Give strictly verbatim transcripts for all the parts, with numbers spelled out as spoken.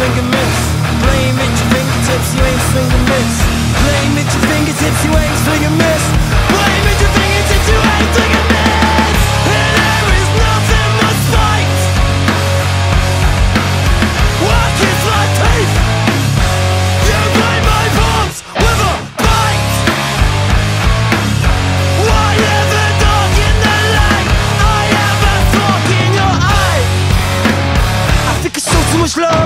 swing and miss. Blame at your fingertips, you ain't swing and miss. Blame at your fingertips, you ain't swing and miss. Blame at your fingertips, you ain't swing and miss. And there is nothing but spite. Why kiss my teeth? You blame my palms with a bite. Why ever dark in the light? I have a fork in your eye. I think I show too much love.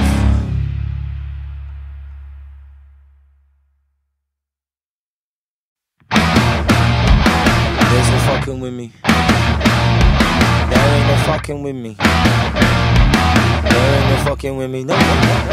There's no fucking with me. There ain't no fucking with me. There ain't no fucking with me. No, no, no.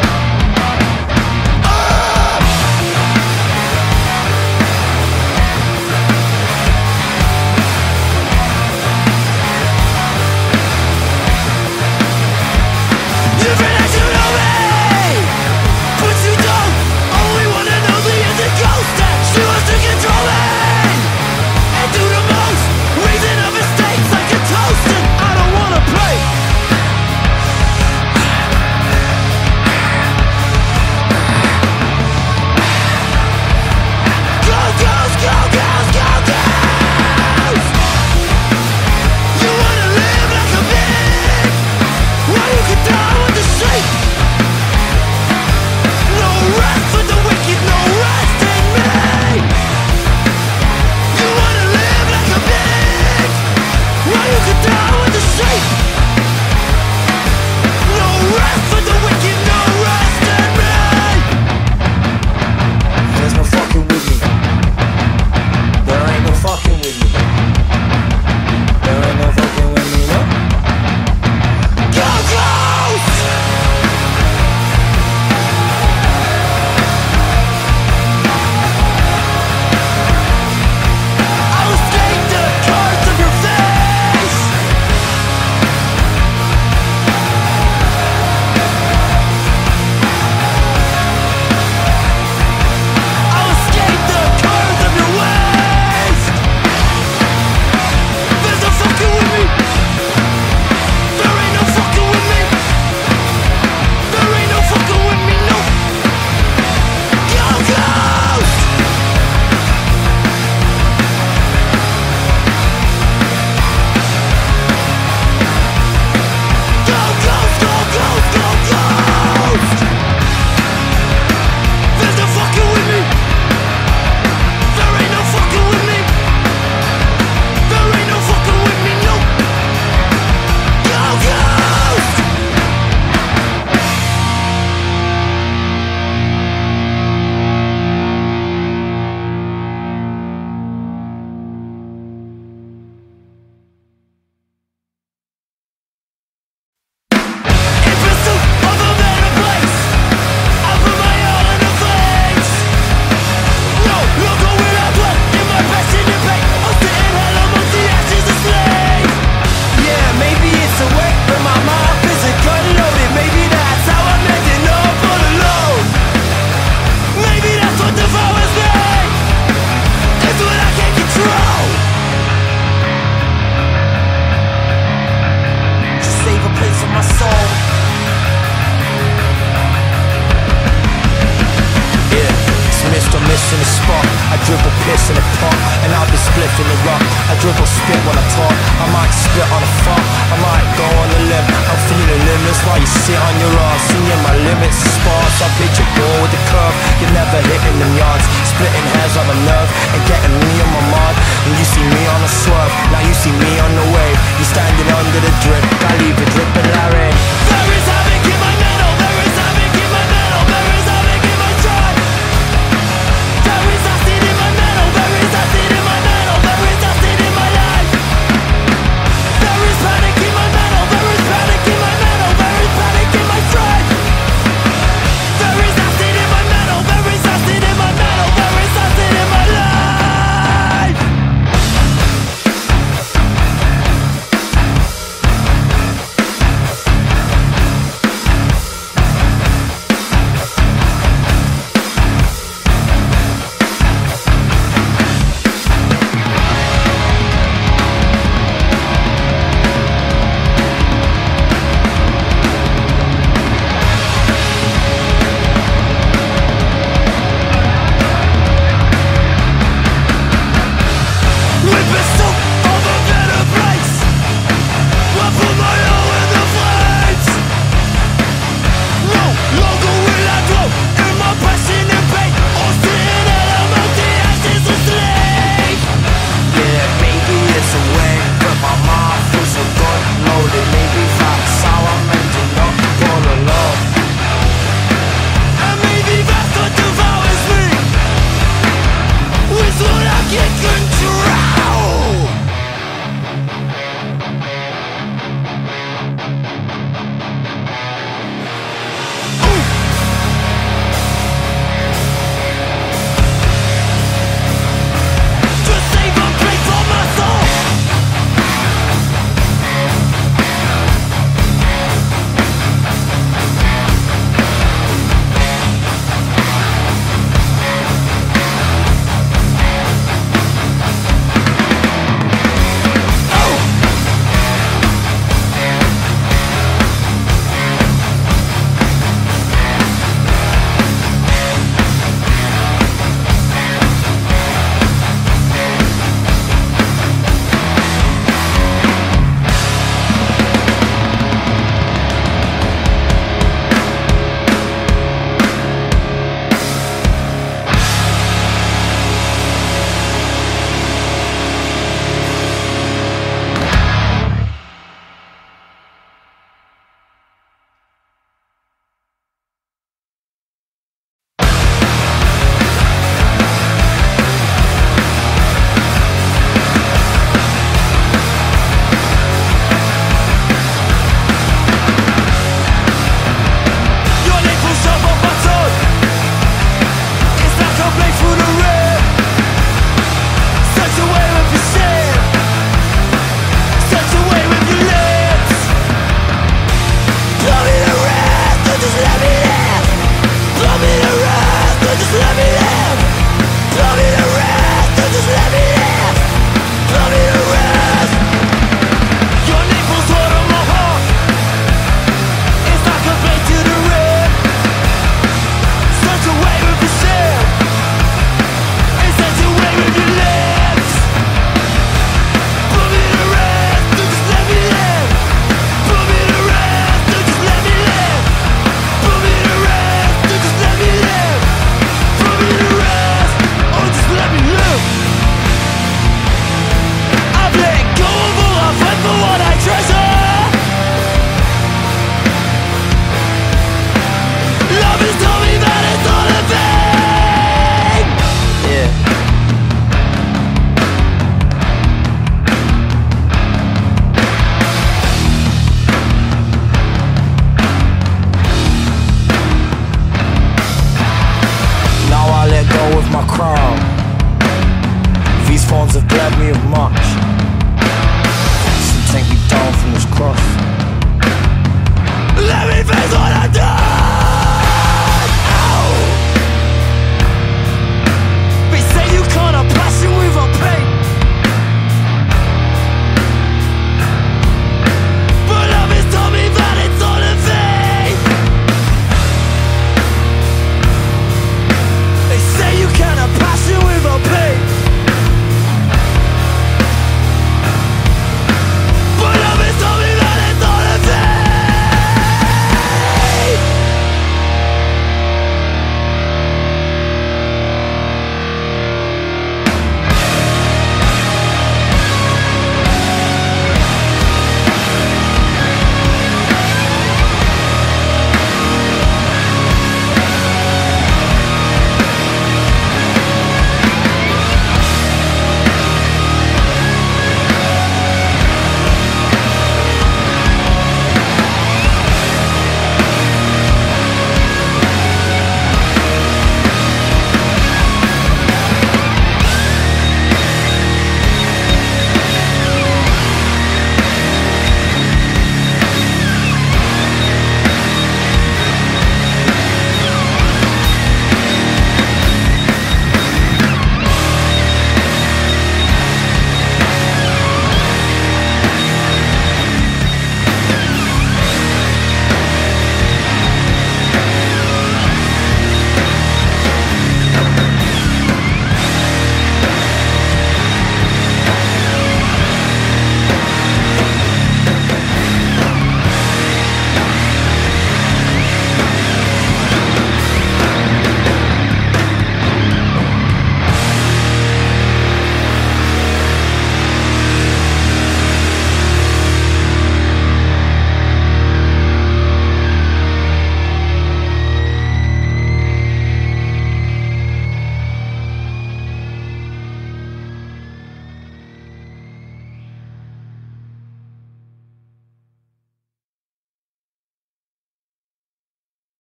In the spot, I dribble piss in the pot, and I'll be spliffing the rock. I dribble spit when I talk, I might spit on a fuck, I might go on a limb. I'm feeling limits while you sit on your ass, seeing my limits are sparse. I pitch a ball with the curve, you're never hitting them yards. Splitting hairs on my nerve, and getting me on my mark. And you see me on a swerve, now you see me on the wave. You're standing on